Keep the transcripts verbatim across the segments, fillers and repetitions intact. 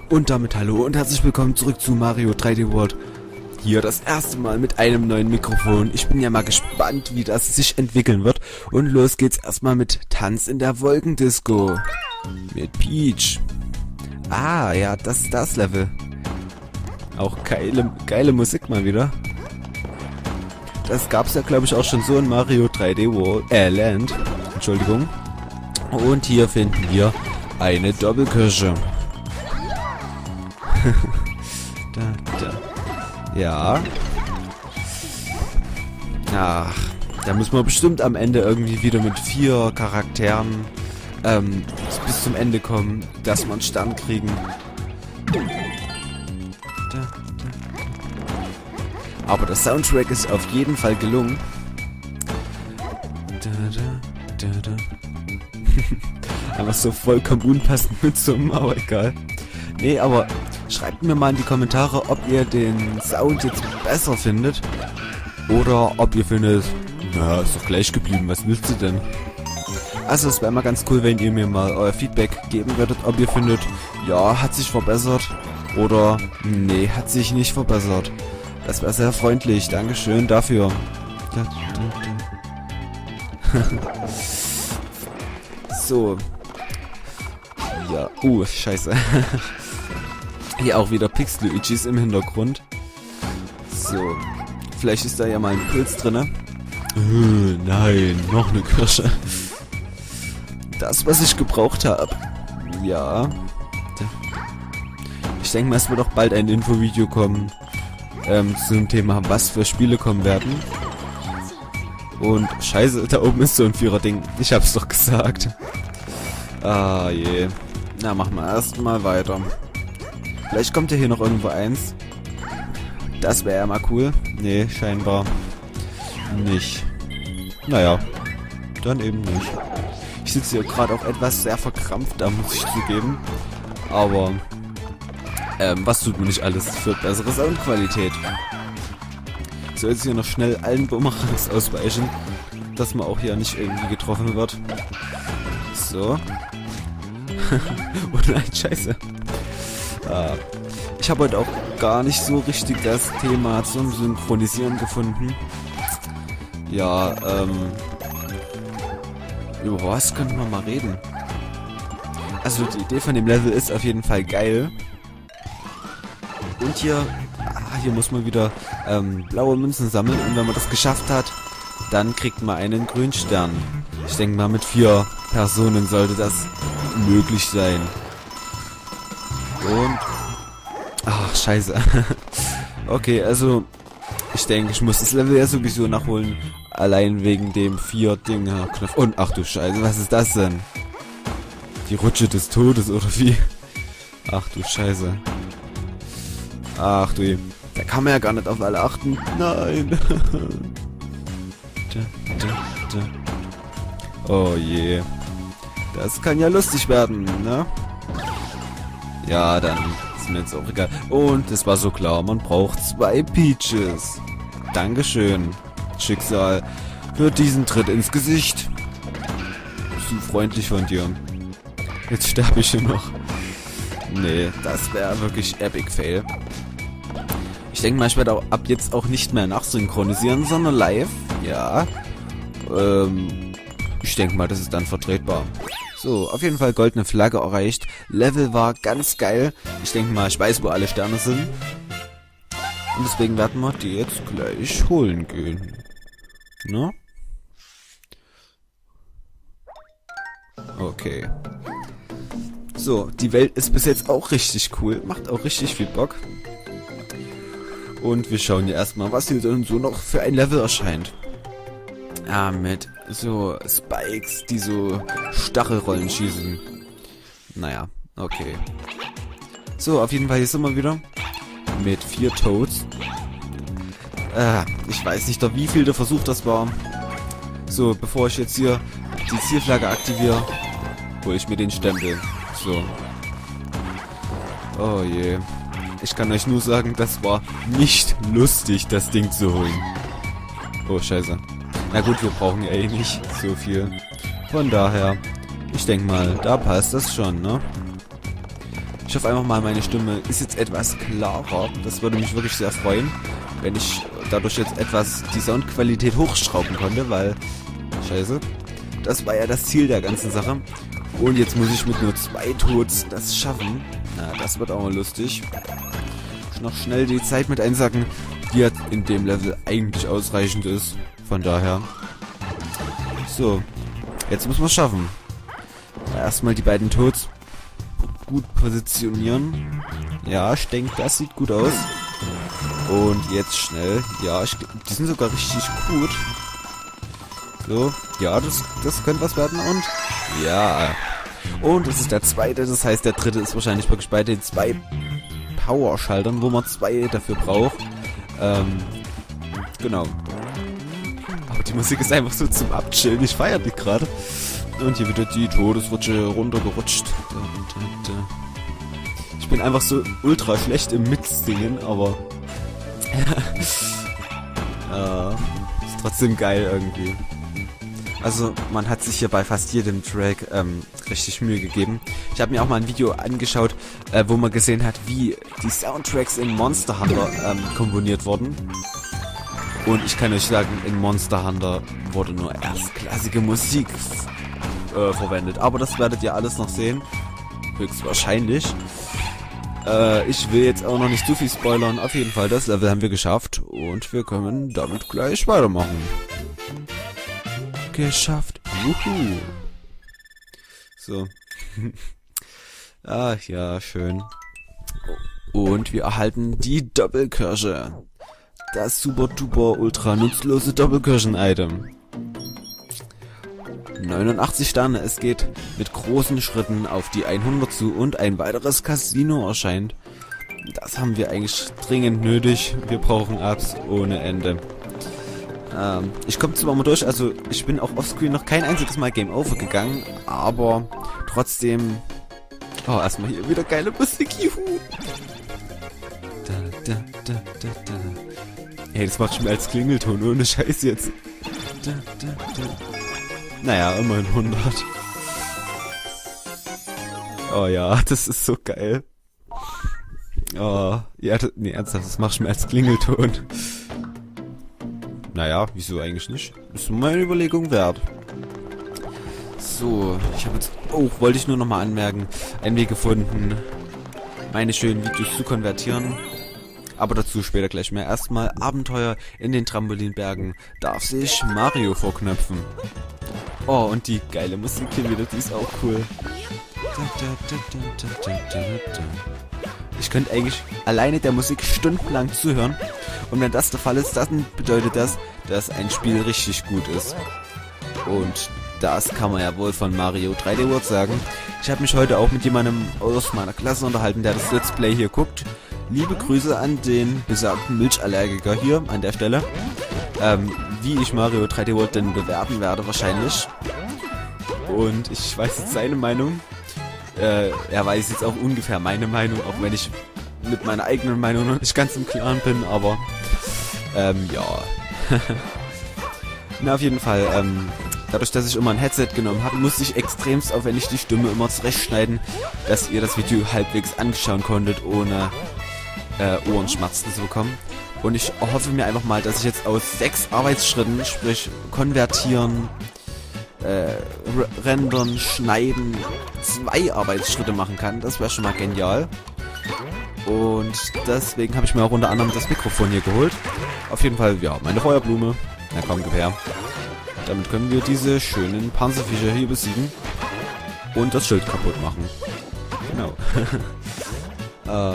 Und damit hallo und herzlich willkommen zurück zu Mario drei D World. Hier das erste Mal mit einem neuen Mikrofon. Ich bin ja mal gespannt, wie das sich entwickeln wird. Und los geht's erstmal mit Tanz in der Wolkendisco. Mit Peach. Ah, ja, das ist das Level. Auch geile, geile Musik mal wieder. Das gab's ja, glaube ich, auch schon so in Mario drei D World, äh, Land. Entschuldigung. Und hier finden wir eine Doppelkirsche. da, da. Ja. Ach, da müssen wir bestimmt am Ende irgendwie wieder mit vier Charakteren ähm, bis zum Ende kommen, dass wir einen Stern kriegen. Da, da, da. Aber der Soundtrack ist auf jeden Fall gelungen. Da, da, da, da. Einfach so vollkommen unpassend mit so einem, aber egal. Nee, aber schreibt mir mal in die Kommentare, ob ihr den Sound jetzt besser findet. Oder ob ihr findet, na, ist doch gleich geblieben, was willst du denn? Also es wäre mal ganz cool, wenn ihr mir mal euer Feedback geben würdet, ob ihr findet, ja, hat sich verbessert. Oder, nee, hat sich nicht verbessert. Das wäre sehr freundlich, Dankeschön dafür. Da, da, da. So. Ja, uh, scheiße. Hier auch wieder Pixel-Luigis im Hintergrund. So. Vielleicht ist da ja mal ein Pilz drinne. Äh, nein, noch eine Kirsche. Das, was ich gebraucht habe. Ja. Ich denke mal, es wird auch bald ein Infovideo kommen. Ähm, zum Thema, was für Spiele kommen werden. Und scheiße, da oben ist so ein Vierer-Ding. Ich hab's doch gesagt. Ah je. Na, machen wir erstmal weiter. Vielleicht kommt ja hier noch irgendwo eins. Das wäre ja mal cool. Nee, scheinbar nicht. Naja, dann eben nicht. Ich sitze hier gerade auch etwas sehr verkrampft, da muss ich zugeben. Aber, ähm, was tut man nicht alles für bessere Soundqualität? Ich soll jetzt hier noch schnell allen Bumerangs ausweichen, dass man auch hier nicht irgendwie getroffen wird. So. Oh nein, scheiße. Ah. Ich habe heute auch gar nicht so richtig das Thema zum Synchronisieren gefunden. Ja, ähm... über was könnten wir mal reden? Also die Idee von dem Level ist auf jeden Fall geil. Und hier... Ah, hier muss man wieder ähm, blaue Münzen sammeln. Und wenn man das geschafft hat, dann kriegt man einen grünen Stern. Ich denke mal, mit vier Personen sollte das möglich sein. Und... Ach, scheiße. Okay, also... Ich denke, ich muss das Level ja sowieso nachholen. Allein wegen dem vier Dinger Knopf. Und ach du Scheiße, was ist das denn? Die Rutsche des Todes, oder wie? Ach du Scheiße. Ach du, da kann man ja gar nicht auf alle achten. Nein. da, da, da. Oh je. Das kann ja lustig werden, ne? Ja, dann ist mir jetzt auch egal. Und es war so klar, man braucht zwei Peaches. Dankeschön, Schicksal, für diesen Tritt ins Gesicht. Zu freundlich von dir. Jetzt sterbe ich hier noch. Nee, das wäre wirklich Epic Fail. Ich denke mal, ich werde auch ab jetzt auch nicht mehr nachsynchronisieren, sondern live. Ja. Ähm, ich denke mal, das ist dann vertretbar. So, auf jeden Fall goldene Flagge erreicht. Level war ganz geil. Ich denke mal, ich weiß, wo alle Sterne sind. Und deswegen werden wir die jetzt gleich holen gehen. Ne? Okay. So, die Welt ist bis jetzt auch richtig cool. Macht auch richtig viel Bock. Und wir schauen ja erstmal, was hier dann so noch für ein Level erscheint. Ah, mit so Spikes, die so Stachelrollen schießen. Naja, okay. So, auf jeden Fall, hier sind wir wieder. Mit vier Toads. Äh, ich weiß nicht, wie viel der Versuch das war. So, bevor ich jetzt hier die Zielflagge aktiviere, hole ich mir den Stempel. So. Oh je. Ich kann euch nur sagen, das war nicht lustig, das Ding zu holen. Oh, scheiße. Na gut, wir brauchen ja eh nicht so viel. Von daher, ich denke mal, da passt das schon, ne? Ich hoffe einfach mal, meine Stimme ist jetzt etwas klarer. Das würde mich wirklich sehr freuen, wenn ich dadurch jetzt etwas die Soundqualität hochschrauben konnte, weil, scheiße, das war ja das Ziel der ganzen Sache. Und jetzt muss ich mit nur zwei Tods das schaffen. Na, das wird auch mal lustig. Ich noch schnell die Zeit mit einsacken, die jetzt in dem Level eigentlich ausreichend ist. Von daher. So, jetzt muss man es schaffen. Erstmal die beiden Tods gut positionieren. Ja, ich denke, das sieht gut aus. Und jetzt schnell. Ja, ich, die sind sogar richtig gut. So, ja, das, das könnte was werden. Und ja. Und das ist der zweite. Das heißt, der dritte ist wahrscheinlich wirklich bei den zwei Power-Schaltern, wo man zwei dafür braucht. Ähm, genau. Aber die Musik ist einfach so zum Abchillen. Ich feiere die gerade. Und hier wieder die Todesrutsche runtergerutscht. Ich bin einfach so ultra schlecht im Mitsingen, aber äh, ist trotzdem geil irgendwie. Also man hat sich hier bei fast jedem Track ähm, richtig Mühe gegeben. Ich habe mir auch mal ein Video angeschaut, äh, wo man gesehen hat, wie die Soundtracks in Monster Hunter ähm, komponiert wurden. Und ich kann euch sagen, in Monster Hunter wurde nur erstklassige Musik äh, verwendet. Aber das werdet ihr alles noch sehen. Höchstwahrscheinlich. Äh, ich will jetzt auch noch nicht zu viel spoilern. Auf jeden Fall, das Level haben wir geschafft. Und wir können damit gleich weitermachen. Geschafft. Wuhu. So. Ach ja, schön. Und wir erhalten die Doppelkirsche. Das super duper ultra nutzlose Doppelkirschen-Item. neunundachtzig Sterne, es geht mit großen Schritten auf die hundert zu und ein weiteres Casino erscheint. Das haben wir eigentlich dringend nötig. Wir brauchen Ups ohne Ende. Ähm, ich komme zwar mal durch, also ich bin auch offscreen noch kein einziges Mal Game Over gegangen, aber trotzdem... Oh, erstmal hier wieder geile Musik, juhu! Da, da, da, da, da. Ey, das macht schon mehr als Klingelton, ohne Scheiß jetzt. Da, da, da. Naja, immerhin hundert. Oh ja, das ist so geil. Oh, ja, das, nee, ernsthaft, das macht schon mehr als Klingelton. Naja, wieso eigentlich nicht? Ist meine Überlegung wert. So, ich habe jetzt... Oh, wollte ich nur nochmal anmerken. Einen Weg gefunden, meine schönen Videos zu konvertieren. Aber dazu später gleich mehr. Erstmal Abenteuer in den Trampolinbergen. Darf sich Mario vorknöpfen. Oh, und die geile Musik hier wieder, die ist auch cool. Ich könnte eigentlich alleine der Musik stundenlang zuhören. Und wenn das der Fall ist, dann bedeutet das, dass ein Spiel richtig gut ist. Und das kann man ja wohl von Mario drei D World sagen. Ich habe mich heute auch mit jemandem aus meiner Klasse unterhalten, der das Let's Play hier guckt. Liebe Grüße an den besagten Milchallergiker hier an der Stelle. Ähm, wie ich Mario drei D World denn bewerten werde wahrscheinlich. Und ich weiß jetzt seine Meinung. Äh, er weiß jetzt auch ungefähr meine Meinung, auch wenn ich mit meiner eigenen Meinung noch nicht ganz im Klaren bin, aber ähm, ja. Na, auf jeden Fall, ähm, dadurch, dass ich immer ein Headset genommen habe, musste ich extremst aufwendig die Stimme immer zurechtschneiden, dass ihr das Video halbwegs anschauen konntet, ohne äh, Ohrenschmerzen zu bekommen. Und ich hoffe mir einfach mal, dass ich jetzt aus sechs Arbeitsschritten, sprich konvertieren, äh, rendern, schneiden, zwei Arbeitsschritte machen kann. Das wäre schon mal genial. Und deswegen habe ich mir auch unter anderem das Mikrofon hier geholt. Auf jeden Fall, ja, meine Feuerblume. Na komm, gib her. Damit können wir diese schönen Panzerviecher hier besiegen. Und das Schild kaputt machen. Genau. äh,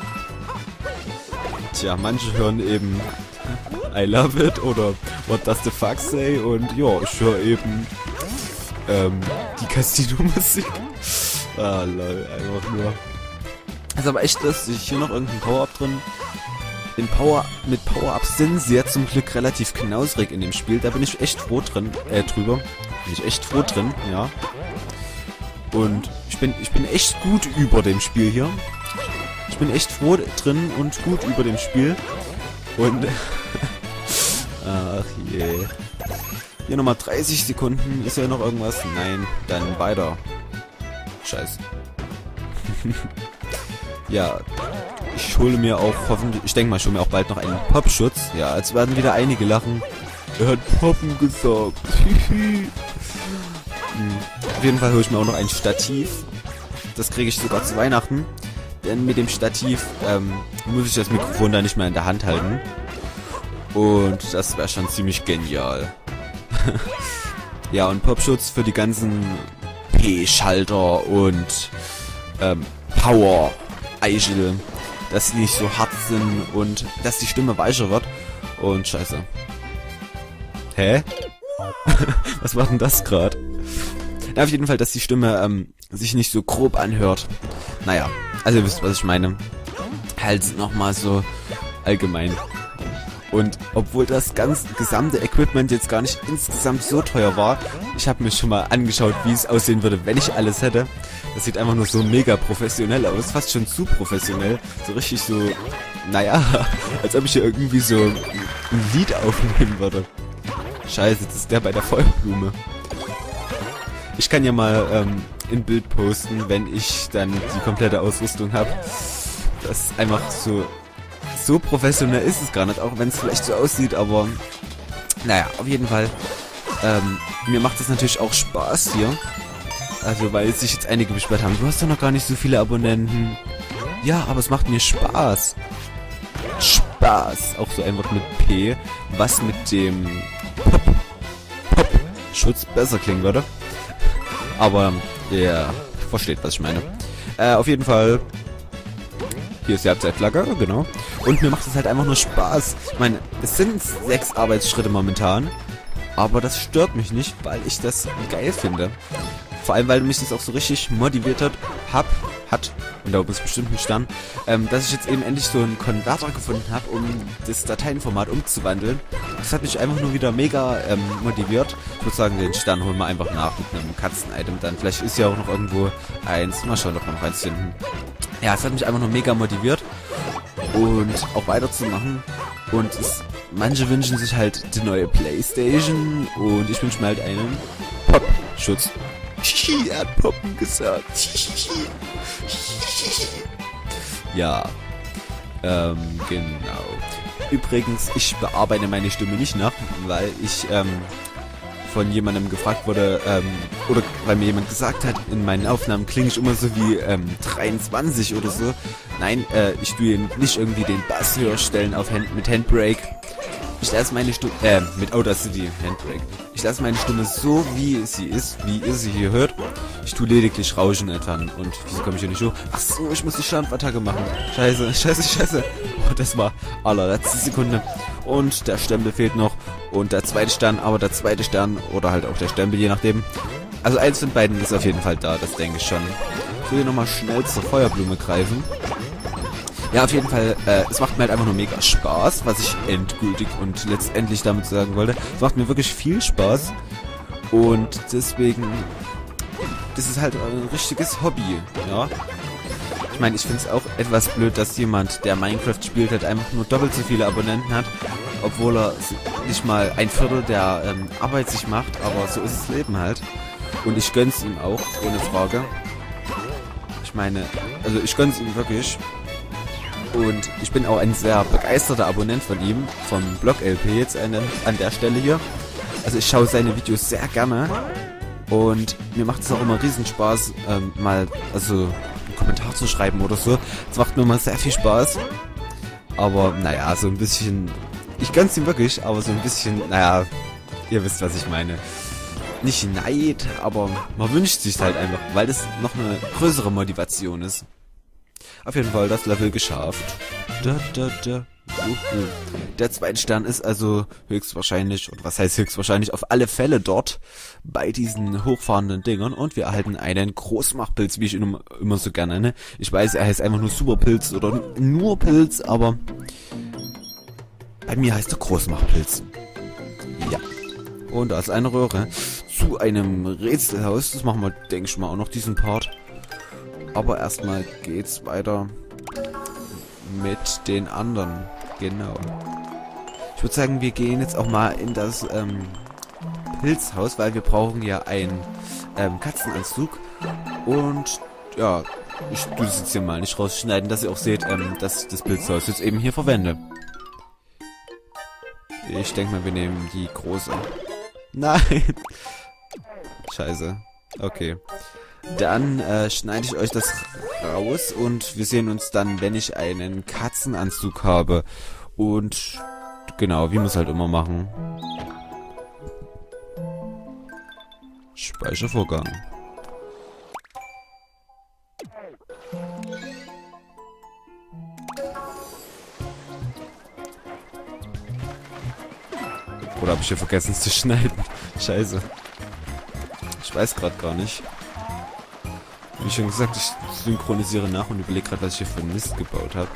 tja, manche hören eben I love it oder What does the fuck say? Und ja, ich höre eben ähm, die Casino-Musik. Ah, lol, einfach nur. Ist aber echt lustig. Hier noch irgendein Power-Up drin. In Power, mit Power-Ups sind sie ja zum Glück relativ knausrig in dem Spiel. Da bin ich echt froh drin, äh, drüber. Bin ich echt froh drin, ja. Und ich bin, ich bin echt gut über dem Spiel hier. Ich bin echt froh drin und gut über dem Spiel. Und, ach je. Hier nochmal dreißig Sekunden. Ist ja noch irgendwas? Nein, dann weiter. Scheiße. Ja, ich hole mir auch hoffentlich, ich denke mal, ich hole mir auch bald noch einen Popschutz. Ja, jetzt werden wieder einige lachen. Er hat Poppen gesagt. hm. Auf jeden Fall hole ich mir auch noch ein Stativ. Das kriege ich sogar zu Weihnachten. Denn mit dem Stativ ähm, muss ich das Mikrofon da nicht mehr in der Hand halten. Und das wäre schon ziemlich genial. Ja, und Popschutz für die ganzen P-Schalter und ähm, Power-Eichel, dass die nicht so hart sind und dass die Stimme weicher wird. Und scheiße. Hä? Was war denn das gerade? Na, auf jeden Fall, dass die Stimme ähm, sich nicht so grob anhört. Naja, also ihr wisst, was ich meine. Halt nochmal so allgemein. Und obwohl das ganze gesamte Equipment jetzt gar nicht insgesamt so teuer war, ich habe mir schon mal angeschaut, wie es aussehen würde, wenn ich alles hätte. Das sieht einfach nur so mega professionell aus, fast schon zu professionell. So richtig so, naja, als ob ich hier irgendwie so ein Lied aufnehmen würde. Scheiße, das ist der bei der Feuerblume. Ich kann ja mal ähm, ein Bild posten, wenn ich dann die komplette Ausrüstung habe. Das ist einfach so... So professionell ist es gar nicht, auch wenn es vielleicht so aussieht, aber naja, auf jeden Fall. Ähm, mir macht es natürlich auch Spaß hier. Also, weil sich jetzt einige beschwert haben, du hast doch noch gar nicht so viele Abonnenten. Ja, aber es macht mir Spaß. Spaß, auch so einfach mit P, was mit dem Pop, Pop Schutz besser klingen würde. Aber, ja, yeah, versteht, was ich meine. Äh, auf jeden Fall... Hier ist die Halbzeitflagge, genau. Und mir macht es halt einfach nur Spaß. Ich meine, es sind sechs Arbeitsschritte momentan. Aber das stört mich nicht, weil ich das geil finde. Vor allem, weil mich das auch so richtig motiviert hat, hab, hat, und da oben ist bestimmt ein Stern, ähm, dass ich jetzt eben endlich so einen Konverter gefunden habe, um das Dateienformat umzuwandeln. Das hat mich einfach nur wieder mega ähm, motiviert. Ich würde sagen, den Stern holen wir einfach nach mit einem Katzen-Item dann. Vielleicht ist ja auch noch irgendwo eins. Mal schauen, ob wir noch eins finden. Ja, es hat mich einfach nur mega motiviert und auch weiterzumachen. Und es, manche wünschen sich halt die neue Playstation und ich wünsche mir halt einen Pop-Schutz. Er hat Poppen gesagt. Ja, ähm, genau. Übrigens, ich bearbeite meine Stimme nicht nach, weil ich, ähm, von jemandem gefragt wurde, ähm, oder weil mir jemand gesagt hat, in meinen Aufnahmen klinge ich immer so wie, ähm, dreiundzwanzig oder so. Nein, äh, ich tue nicht irgendwie den Bass höher stellen auf Hand mit Handbrake. Ich lasse meine Stimme, äh, mit Audacity Handbrake. Ich lasse meine Stimme so, wie sie ist, wie ihr sie hier hört. Ich tue lediglich Rauschen etwa. Und wieso komme ich hier nicht hoch? Ach so, ich muss die Stampfattacke machen. Scheiße, scheiße, scheiße. Oh, das war allerletzte Sekunde. Und der Stempel fehlt noch. Und der zweite Stern, aber der zweite Stern oder halt auch der Stempel, je nachdem. Also eins von beiden ist auf jeden Fall da, das denke ich schon. Ich will hier nochmal schnell zur Feuerblume greifen. Ja, auf jeden Fall, äh, es macht mir halt einfach nur mega Spaß, was ich endgültig und letztendlich damit sagen wollte. Es macht mir wirklich viel Spaß und deswegen, das ist halt ein richtiges Hobby, ja. Ich meine, ich finde es auch etwas blöd, dass jemand, der Minecraft spielt, halt einfach nur doppelt so viele Abonnenten hat, obwohl er nicht mal ein Viertel der ähm, Arbeit sich macht, aber so ist das Leben halt. Und ich gönn's ihm auch, ohne Frage. Ich meine, also ich gönn's ihm wirklich. Und ich bin auch ein sehr begeisterter Abonnent von ihm, vom Blog L P jetzt an, an der Stelle hier. Also ich schaue seine Videos sehr gerne. Und mir macht es auch immer riesen Spaß, ähm, mal also einen Kommentar zu schreiben oder so. Es macht mir immer sehr viel Spaß. Aber naja, so ein bisschen... Ich gönn's ihm wirklich, aber so ein bisschen, naja, ihr wisst, was ich meine. Nicht Neid, aber man wünscht sich halt einfach, weil das noch eine größere Motivation ist. Auf jeden Fall das Level geschafft. Da, da, da. Uhu. Der zweite Stern ist also höchstwahrscheinlich, oder was heißt höchstwahrscheinlich, auf alle Fälle dort bei diesen hochfahrenden Dingern. Und wir erhalten einen Großmachpilz, wie ich ihn immer so gerne nenne. Ich weiß, er heißt einfach nur Superpilz oder nur Pilz, aber bei mir heißt er Großmachpilz. Ja. Und da ist eine Röhre zu einem Rätselhaus. Das machen wir, denke ich mal, auch noch diesen Part. Aber erstmal geht's weiter mit den anderen. Genau. Ich würde sagen, wir gehen jetzt auch mal in das ähm, Pilzhaus, weil wir brauchen ja einen ähm, Katzenanzug. Und ja, ich tue das jetzt hier mal nicht rausschneiden, dass ihr auch seht, ähm, dass ich das Pilzhaus jetzt eben hier verwende. Ich denke mal, wir nehmen die große. Nein! Scheiße. Okay. Dann äh, schneide ich euch das raus und wir sehen uns dann, wenn ich einen Katzenanzug habe. Und genau, wie wir es halt immer machen. Speichervorgang. Oder habe ich hier vergessen es zu schneiden? Scheiße. Ich weiß gerade gar nicht. Wie schon gesagt, ich synchronisiere nach und überlege gerade, was ich hier für Mist gebaut habe.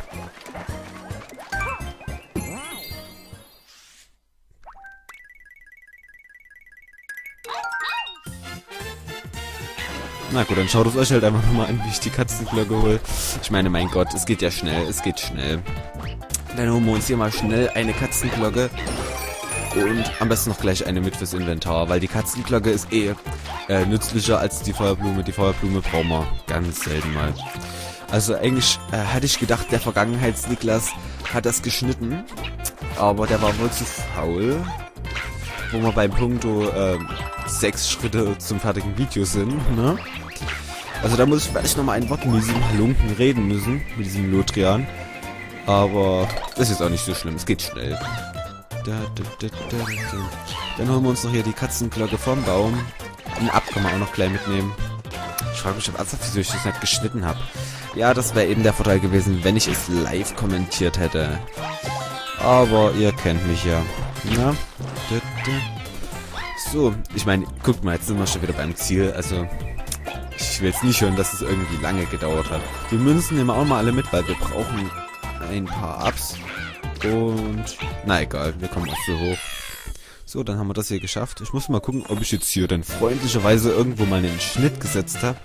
Na gut, dann schaut es euch halt einfach nochmal an, wie ich die Katzenglocke hole. Ich meine, mein Gott, es geht ja schnell, es geht schnell. Dann holen wir uns hier mal schnell eine Katzenglocke. Und am besten noch gleich eine mit fürs Inventar, weil die Katzenglocke ist eh äh, nützlicher als die Feuerblume. Die Feuerblume brauchen wir ganz selten mal. Also eigentlich äh, hatte ich gedacht, der Vergangenheits-Niklas hat das geschnitten, aber der war wohl zu faul. Wo wir beim Punkto äh, sechs Schritte zum fertigen Video sind, ne? Also da muss ich vielleicht nochmal ein Wort mit diesem Halunken reden müssen, mit diesem Lotrian. Aber das ist auch nicht so schlimm, es geht schnell. Da, da, da, da, da. Dann holen wir uns noch hier die Katzenglocke vom Baum. Den Ab kann man auch noch gleich mitnehmen. Ich frage mich, ob ernsthaft, wieso ich das nicht geschnitten habe. Ja, das wäre eben der Vorteil gewesen, wenn ich es live kommentiert hätte. Aber ihr kennt mich ja. Na? Da, da. So, ich meine, guckt mal, jetzt sind wir schon wieder beim Ziel. Also, ich will jetzt nicht hören, dass es irgendwie lange gedauert hat. Die Münzen nehmen wir auch mal alle mit, weil wir brauchen ein paar Ups. Und, na egal, wir kommen auch so hoch. So, dann haben wir das hier geschafft. Ich muss mal gucken, ob ich jetzt hier dann freundlicherweise irgendwo mal einen Schnitt gesetzt habe.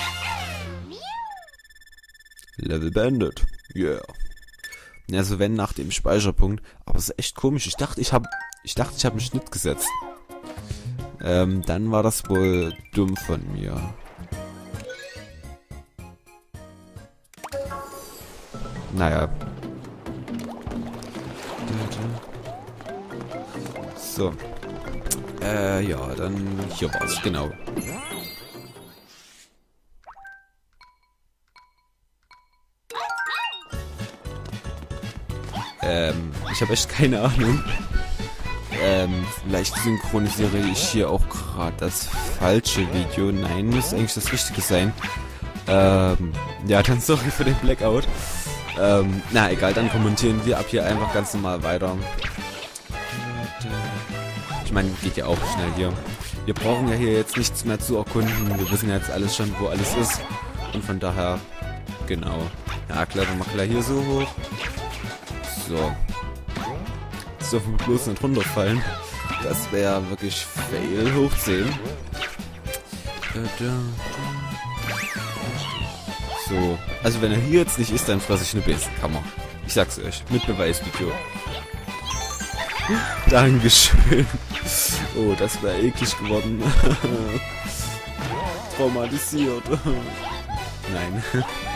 Level beendet. Yeah. Also wenn nach dem Speicherpunkt. Aber es ist echt komisch. Ich dachte, ich habe ich dachte, ich habe einen Schnitt gesetzt. Ähm, dann war das wohl dumm von mir. Naja. So. Äh, ja, dann hier war's, genau. Ähm, ich habe echt keine Ahnung. Ähm, vielleicht synchronisiere ich hier auch gerade das falsche Video. Nein, müsste eigentlich das Richtige sein. Ähm, ja, dann sorry für den Blackout. Ähm, na egal, dann kommentieren wir ab hier einfach ganz normal weiter. Ich meine, geht ja auch schnell hier. Wir brauchen ja hier jetzt nichts mehr zu erkunden. Wir wissen ja jetzt alles schon, wo alles ist. Und von daher, genau. Ja, klettern wir gleich hier so hoch. So. Das dürfen wir bloß nicht runterfallen. Das wäre wirklich fail hoch zehn. So. Also wenn er hier jetzt nicht ist, dann fresse ich eine Besenkammer. Ich sag's euch. Mit Beweisvideo. Dankeschön. Oh, das wäre eklig geworden. Traumatisiert. Nein.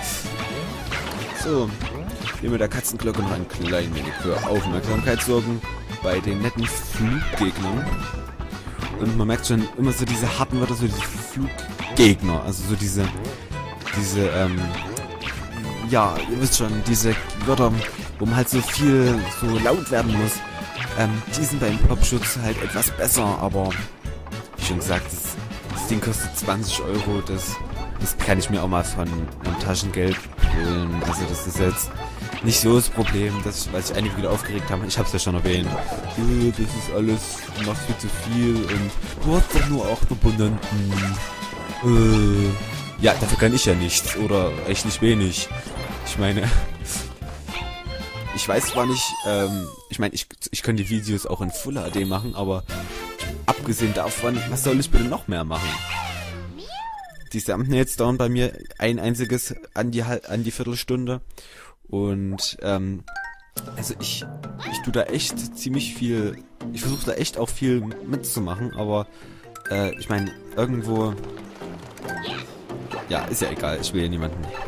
So. Wir mit der Katzenglocke noch ein klein wenig für Aufmerksamkeit sorgen bei den netten Fluggegnern. Und man merkt schon immer so diese harten Wörter, so diese Fluggegner. Also so diese, diese, ähm, ja, ihr wisst schon, diese Wörter, wo man halt so viel, so laut werden muss. Ähm, die sind beim Popschutz halt etwas besser, aber wie schon gesagt, das, das Ding kostet zwanzig Euro, das, das kann ich mir auch mal von meinem Taschengeld holen. Also das ist jetzt nicht so das Problem, dass, weil sich einige wieder aufgeregt haben. Ich hab's ja schon erwähnt. Äh, das ist alles, du machst viel zu viel und du hast doch nur acht Abonnenten. Äh, ja, dafür kann ich ja nichts oder echt nicht wenig. Ich meine... Ich weiß zwar nicht, ähm, ich meine, ich, ich kann die Videos auch in Full H D machen, aber abgesehen davon, was soll ich bitte noch mehr machen? Die Thumbnails dauern bei mir ein einziges an die, an die Viertelstunde und, ähm, also ich, ich tue da echt ziemlich viel, ich versuche da echt auch viel mitzumachen, aber, äh, ich meine, irgendwo, ja, ist ja egal, ich will ja niemanden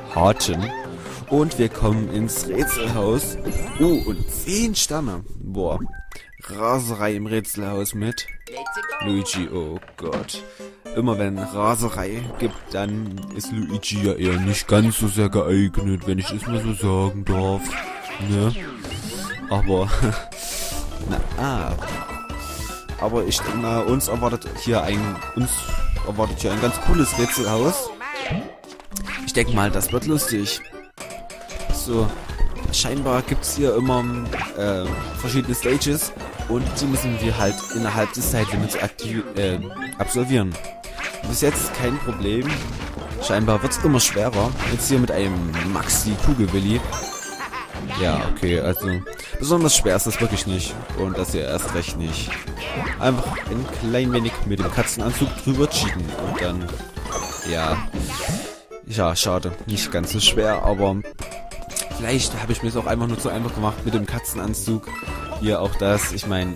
Haken. Und wir kommen ins Rätselhaus. Oh, und zehn Sterne. Boah. Raserei im Rätselhaus mit Luigi. Oh Gott. Immer wenn Raserei gibt, dann ist Luigi ja eher nicht ganz so sehr geeignet, wenn ich es mal so sagen darf. Ne? Aber, na, ah. Aber ich denke mal, uns erwartet hier ein, uns erwartet hier ein ganz cooles Rätselhaus. Ich denke mal, das wird lustig. So, scheinbar gibt's hier immer äh, verschiedene Stages und die müssen wir halt innerhalb des Zeitlimits aktiv, äh, absolvieren. Bis jetzt kein Problem. Scheinbar wird's immer schwerer. Jetzt hier mit einem Maxi Kugelwilli. Ja, okay, also besonders schwer ist das wirklich nicht. Und das hier erst recht nicht. Einfach ein klein wenig mit dem Katzenanzug drüber cheaten. Und dann, ja, ja, schade. Nicht ganz so schwer, aber vielleicht habe ich mir es auch einfach nur zu einfach gemacht mit dem Katzenanzug. Hier auch das, ich meine,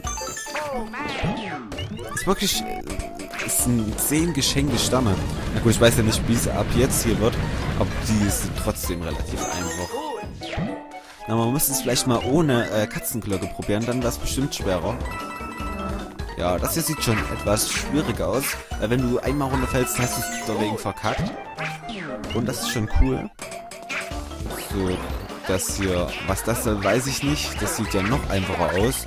ist wirklich, ist ein zehn geschenkte Sterne. Na gut, ich weiß ja nicht, wie es ab jetzt hier wird, aber die sind trotzdem relativ einfach. Na, man muss es vielleicht mal ohne äh, Katzenglocke probieren, dann wäre es bestimmt schwerer. Ja, das hier sieht schon etwas schwieriger aus. Äh, wenn du einmal runterfällst, hast du es deswegen verkackt. Und das ist schon cool. So, das hier, was das soll, weiß ich nicht. Das sieht ja noch einfacher aus.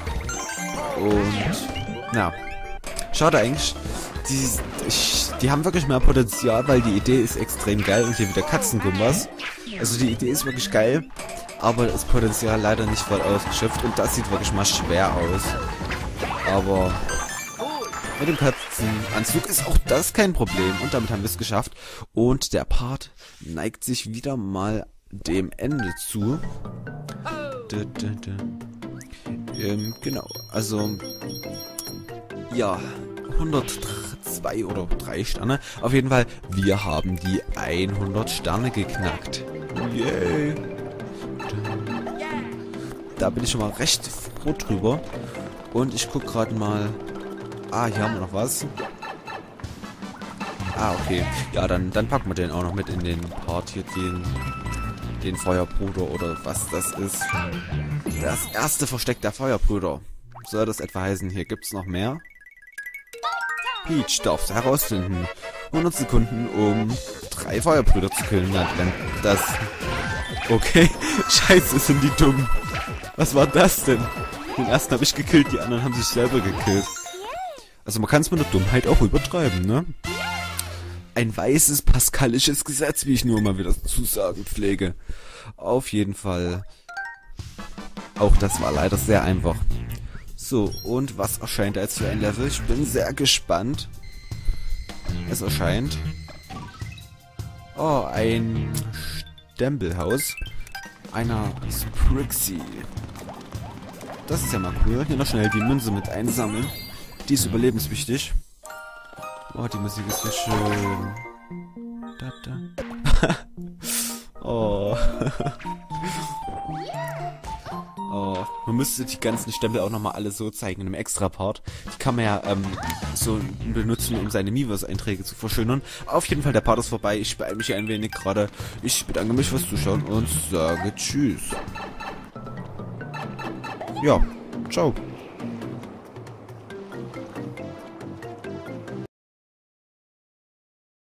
Und, na, schade eigentlich. Die, ich, die haben wirklich mehr Potenzial, weil die Idee ist extrem geil. Und hier wieder Katzengumbas. Also die Idee ist wirklich geil. Aber das Potenzial leider nicht voll ausgeschöpft. Und das sieht wirklich mal schwer aus. Aber mit dem Katzenanzug ist auch das kein Problem. Und damit haben wir es geschafft. Und der Part neigt sich wieder mal dem Ende zu. Da, da, da. Ähm, genau. Also, ja, hundertzwei oder drei Sterne. Auf jeden Fall, wir haben die hundert Sterne geknackt. Yay! Da bin ich schon mal recht froh drüber. Und ich guck gerade mal. Ah, hier haben wir noch was. Ah, okay. Ja, dann, dann packen wir den auch noch mit in den Part hier, den, den Feuerbruder oder was das ist. Das erste Versteck der Feuerbrüder. Soll das etwa heißen, hier gibt's noch mehr? Peach darf herausfinden. hundert Sekunden, um drei Feuerbrüder zu killen. Dann das. Okay. Scheiße, sind die dumm. Was war das denn? Den ersten habe ich gekillt, die anderen haben sich selber gekillt. Also man kann es mit der Dummheit auch übertreiben, ne? Ein weißes paskalisches Gesetz, wie ich nur mal wieder zu sagen pflege. Auf jeden Fall. Auch das war leider sehr einfach. So, und was erscheint da jetzt für ein Level? Ich bin sehr gespannt. Es erscheint... Oh, ein Stempelhaus einer Sprixie. Das ist ja mal cool. Hier noch schnell die Münze mit einsammeln. Die ist überlebenswichtig. Oh, die Musik ist so schön. Da, da. Oh. Oh. Man müsste die ganzen Stempel auch nochmal alle so zeigen in einem Extra-Part. Die kann man ja ähm, so benutzen, um seine Miiverse-Einträge zu verschönern. Auf jeden Fall, der Part ist vorbei. Ich beeile mich hier ein wenig gerade. Ich bedanke mich fürs Zuschauen und sage Tschüss. Ja, ciao.